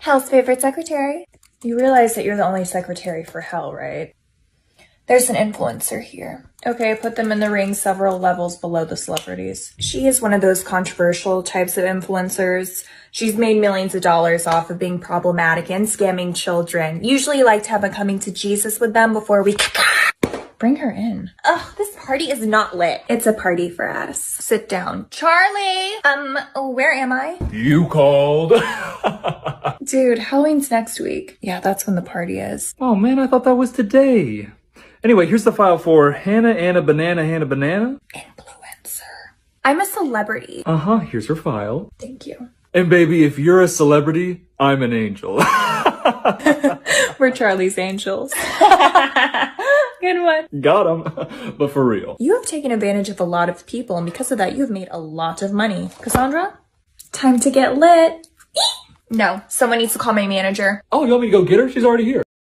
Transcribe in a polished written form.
Hell's favorite secretary. You realize that you're the only secretary for Hell, right? There's an influencer here. Okay, put them in the ring several levels below the celebrities. She is one of those controversial types of influencers. She's made millions of dollars off of being problematic and scamming children. Usually you like to have a coming to Jesus with them before we bring her in. Ugh, this party is not lit. It's a party for us. Sit down. Charlie! Where am I? You called. Dude, Halloween's next week. Yeah, that's when the party is. Oh man, I thought that was today. Anyway, here's the file for Hannah Anna Banana Hannah Banana. Influencer. I'm a celebrity. Uh-huh, here's her file. Thank you. And baby, if you're a celebrity, I'm an angel. We're Charlie's angels. Good one. Got him. But for real. You have taken advantage of a lot of people, and because of that, you have made a lot of money. Cassandra? Time to get lit. No, someone needs to call my manager. Oh, you want me to go get her? She's already here.